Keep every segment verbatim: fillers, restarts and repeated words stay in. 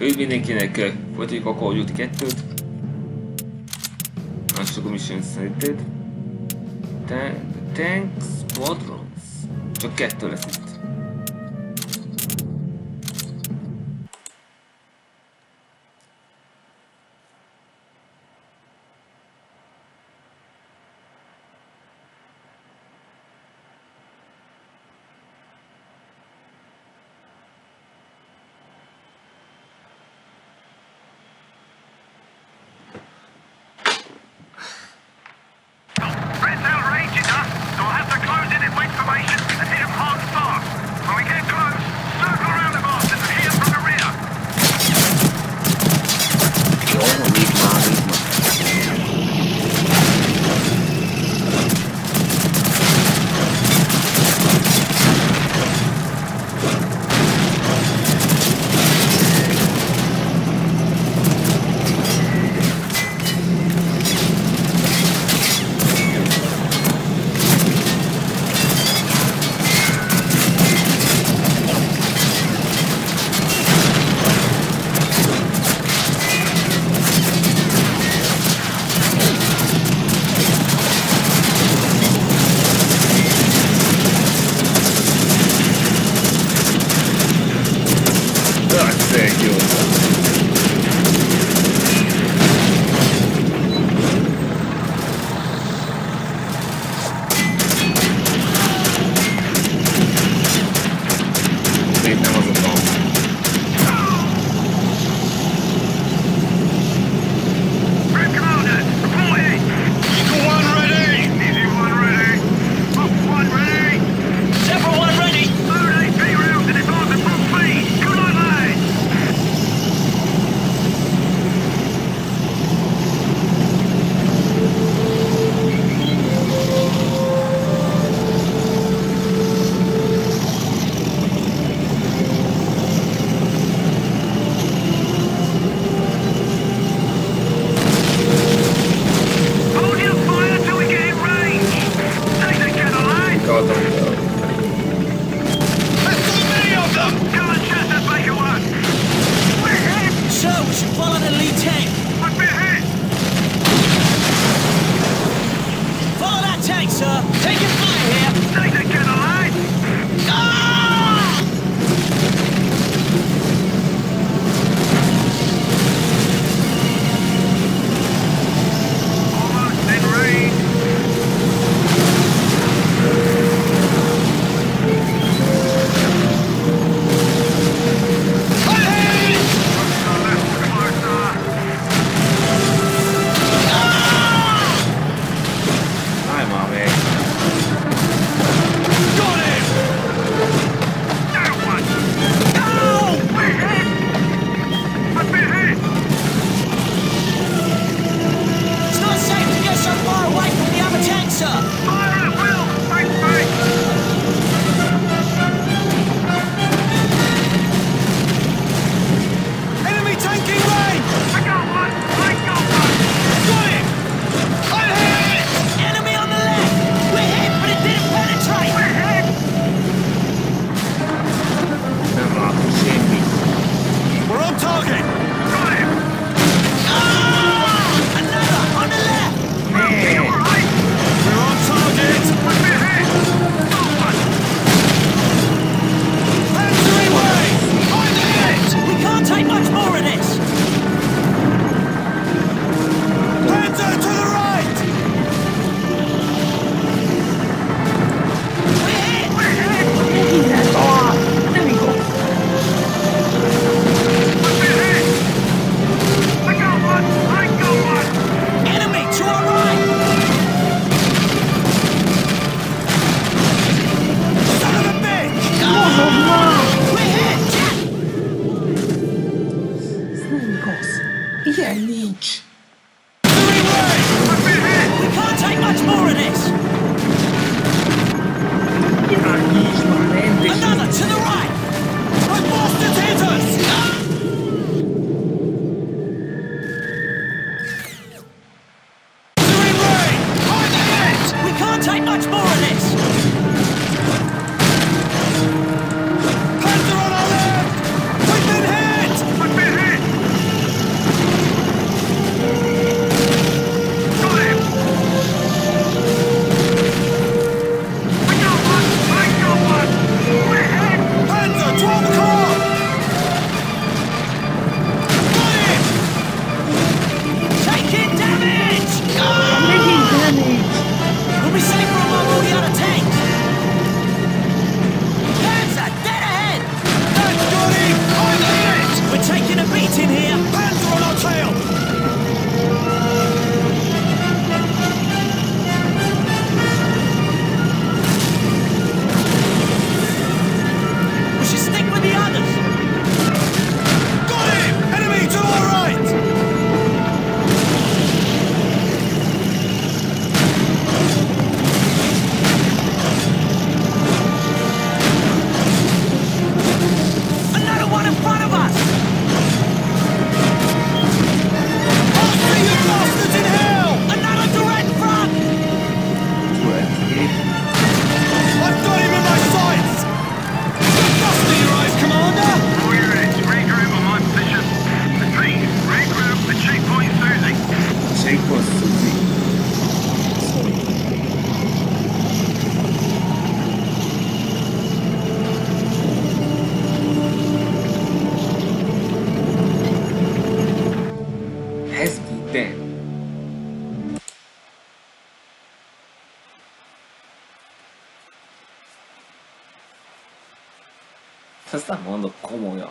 Üdv mindenkinek, folytatjuk a Call of Duty kettőt. Lássuk a mission selected. Tank Squadrons. Csak kettő lesz itt. Ezt nem mondok komolyan.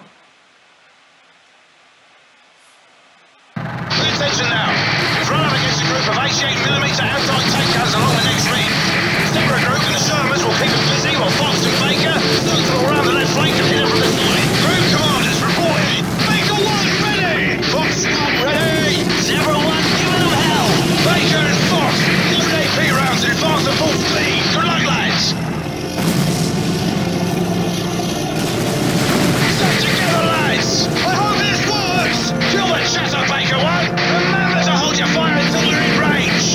Pay attention now. We've run up against a group of eighty-eight millimeter outside tank guns along the next ring. Stepper group and the Shermans will keep them busy while Fox and Baker look all around the left flank and hit them from the side. Group commanders reporting. Baker one ready. Fox one ready. Zero one giving them hell. Baker and Fox. Load A P rounds and advance the full speed. Good luck, lads. Stay together, lads. I hope this works. Kill the chatter, Baker one. Remember to hold your fire until you're in range.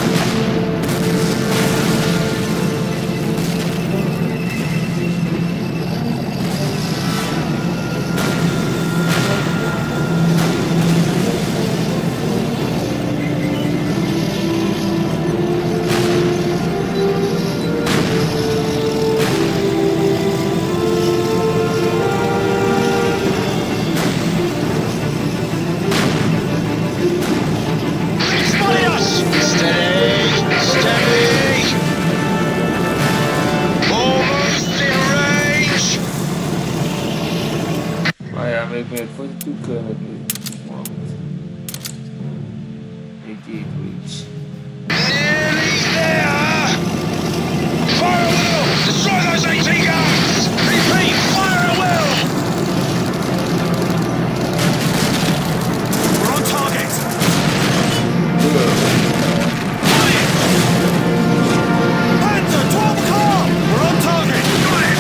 Miért vagy tükörni valamit? Egy gateway. Nearly there! Fire at will! Destroy those AT guns! Repeat, fire at will! We're on target! Panther, twelve car! We're on target! Got it!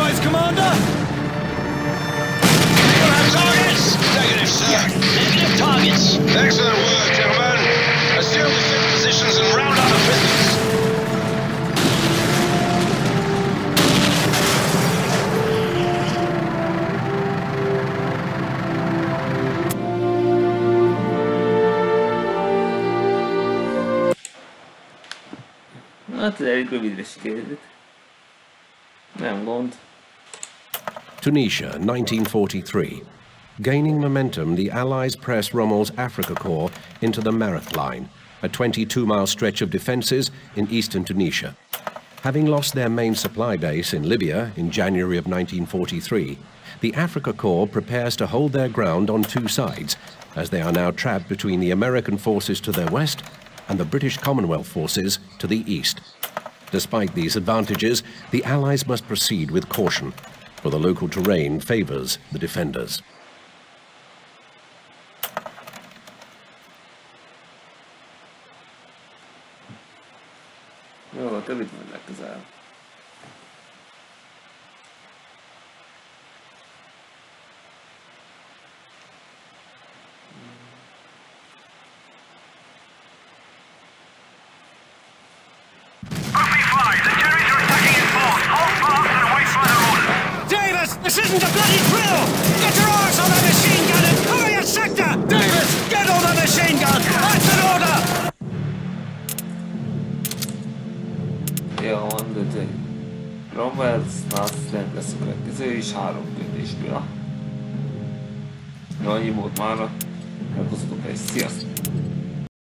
Otherwise, Commander? You have targets? Negative, sir. Negative targets. Excellent work, gentlemen. Assume defense positions and round up the prisoners. Hát elég rövidre sikerült. Nem gond. Tunisia, nineteen forty-three. Gaining momentum, the Allies press Rommel's Africa Corps into the Mareth Line, a twenty-two mile stretch of defences in eastern Tunisia. Having lost their main supply base in Libya in January of nineteen forty-three, the Africa Corps prepares to hold their ground on two sides, as they are now trapped between the American forces to their west and the British Commonwealth forces to the east. Despite these advantages, the Allies must proceed with caution, for the local terrain favours the defenders. Jó, többit van legközelebb. This isn't a bloody drill! Get your arse on that machine gun and cover your sector! Davis, get on the machine gun! That's an order! Jó, van, de egy Rommel, Snazden lesz a következő, és három kérdésből. Jó, annyi volt mára. Meghozhatok egy. Sziasztok!